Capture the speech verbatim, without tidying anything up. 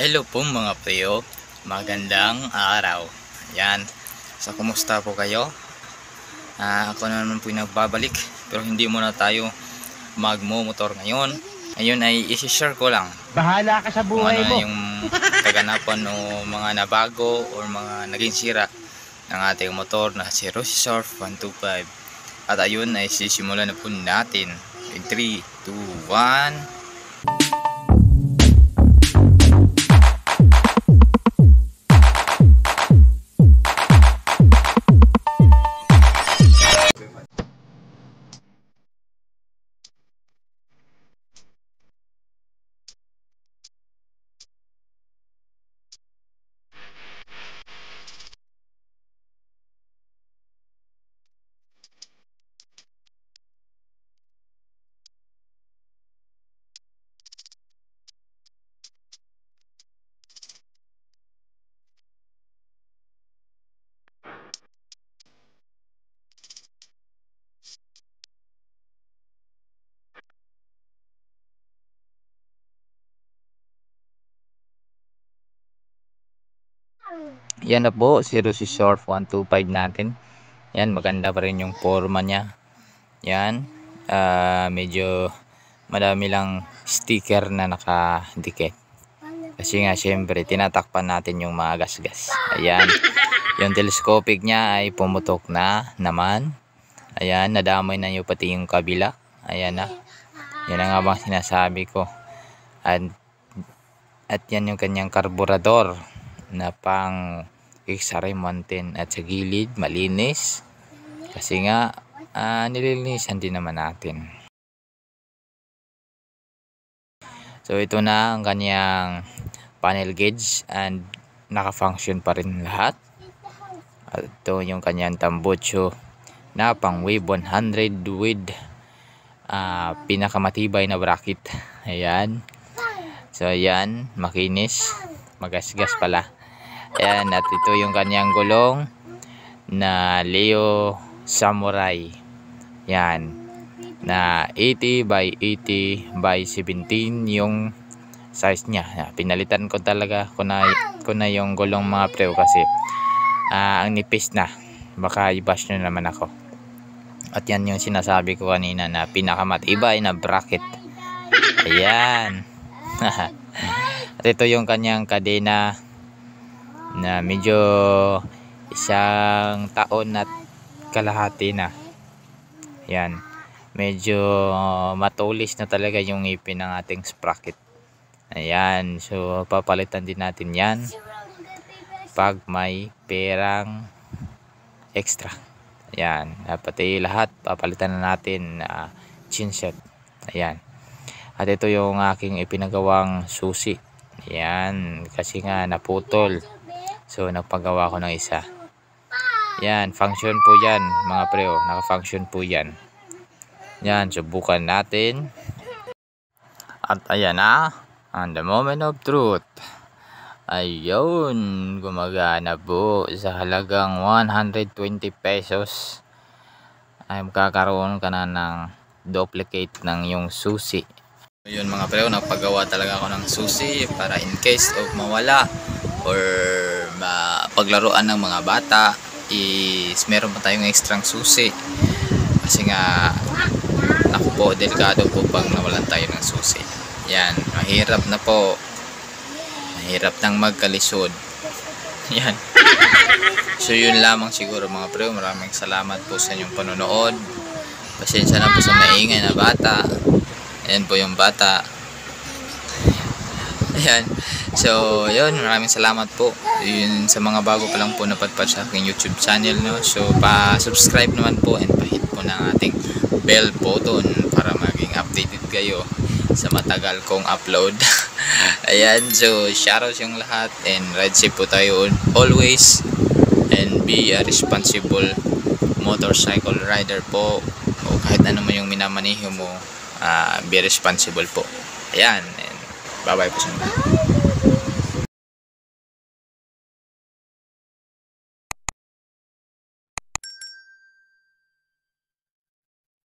Hello po mga preo, magandang araw. Yan, so kumusta po kayo? Uh, ako na naman po yung nagbabalik, pero hindi muna tayo magmo-motor ngayon. Ngayon ay isi-share ko lang. Bahala ka sa buhay ano mo. Yung kaganapan o mga nabago o mga naging sira ng ating motor na si Rosy Surf one two five. At ayun ay sisimulan na po natin in three, two, one. Yan na po si Rosy Surf one two five natin. Yan, maganda pa rin yung forma niya. Yan, uh, medyo madami lang sticker na nakadikit. Kasi nga syempre tinatakpan natin yung mga gasgas. Ayan, yung telescopic niya ay pumutok na naman. Ayan, nadamay na yung pati yung kabila. Ayan na. Yan ang nga bang sinasabi ko. At, at yan yung kanyang karburador na pang X R M one ten at sa gilid malinis kasi nga uh, nililinisan din naman natin. So ito na ang kanyang panel gauge and naka-function pa rin lahat. At ito yung kanyang tambucho na pang wave one hundred with uh, pinakamatibay na bracket. Ayan, so ayan, makinis, magasgas pala. Ayan, at ito yung kanyang gulong na Leo Samurai. Yan, na eighty by eighty by seventeen yung size niya. Pinalitan ko talaga ko na, ko na yung gulong mga preo kasi uh, ang nipis na. Baka i-bash nyo naman ako. At yan yung sinasabi ko kanina na pinakamatibay na bracket. Ayan. At ito yung kanyang kadena na medyo isang taon at kalahati na. Yan, medyo matulis na talaga yung ipin ng ating sprocket. Ayan, so papalitan din natin yan pag may perang extra. Ayan, pati lahat papalitan na natin uh, chinset. Ayan, at ito yung aking ipinagawang susi. Ayan, kasi nga naputol. So nagpagawa ko ng isa. Yan, function po yan mga preo, naka-function po yan. Yan, subukan natin. At ayan na, on the moment of truth. Ayun, gumagana po sa halagang one hundred twenty pesos. Ay magkakaroon ka na ng duplicate ng yung susi. Ayun mga preo, nagpagawa talaga ako ng susi para in case of mawala or mapaglaruan ng mga bata is meron pa tayong extrang susi. Kasi nga naku po, delikado po pag nawalan tayo ng susi. Yan, mahirap na po, mahirap nang magkalisod. Yan. So yun lamang siguro mga preo, maraming salamat po sa inyong panonood. Pasensya na po sa maingay na bata. Ayan po yung bata. Ayan. So, yun. Maraming salamat po. Yun, sa mga bago pa lang po napadpad sa aking YouTube channel, no? So, pa-subscribe naman po and pa-hit po ng ating bell button para maging updated kayo sa matagal kong upload. Ayan. So, shoutouts yung lahat and ride safe po tayo always and be a responsible motorcycle rider po. O kahit ano man yung minamaniho mo, uh, be responsible po. Ayan. And bye-bye po sa mga.